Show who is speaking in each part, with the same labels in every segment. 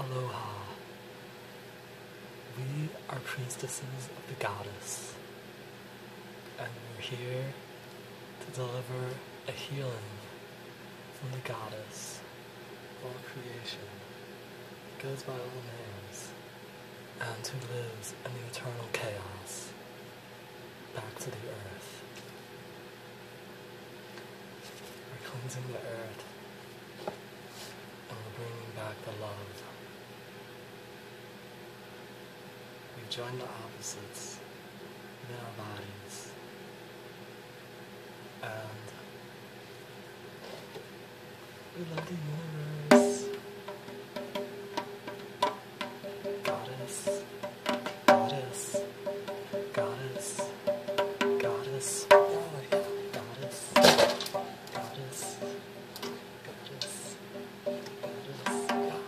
Speaker 1: Aloha. We are priestesses of the goddess, and we're here to deliver a healing from the goddess of all creation, who goes by all names, and who lives in the eternal chaos, back to the earth. We're cleansing the earth, and we're bringing back the love. We've joined the opposites within our bodies, and we love the universe. Goddess, goddess, goddess, goddess, oh yeah, goddess, goddess, goddess, goddess, yeah.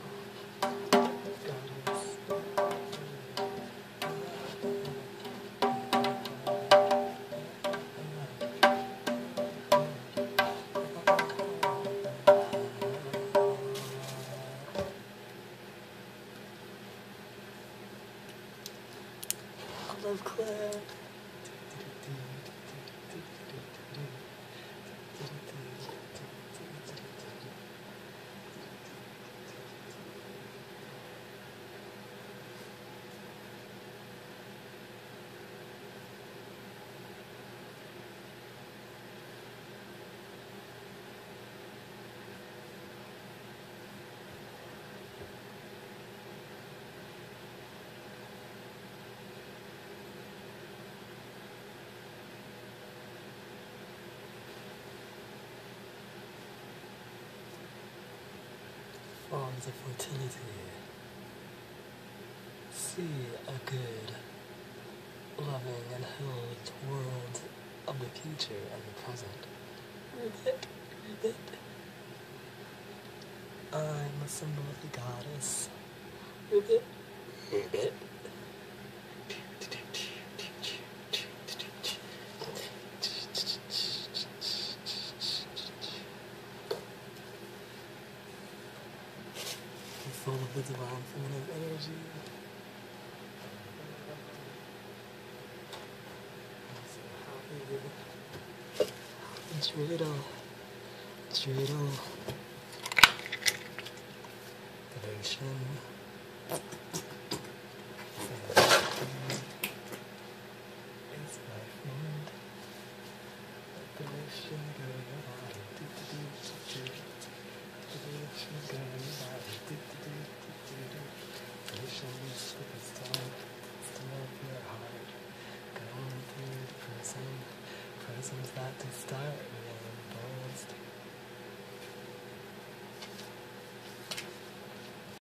Speaker 1: I love Claire. Forms of fertility. See a good, loving, and healed world of the future and the present. Ribbit, ribbit. I'm a symbol of the goddess. Ribbit, ribbit. Full of the divine feminine energy. I'm so happy. Dreidel. Devotion. It's my friend. Devotion, go to your body. Devotion, go to your body. Patience with the storm, still of your heart, going through the prisons that to start with.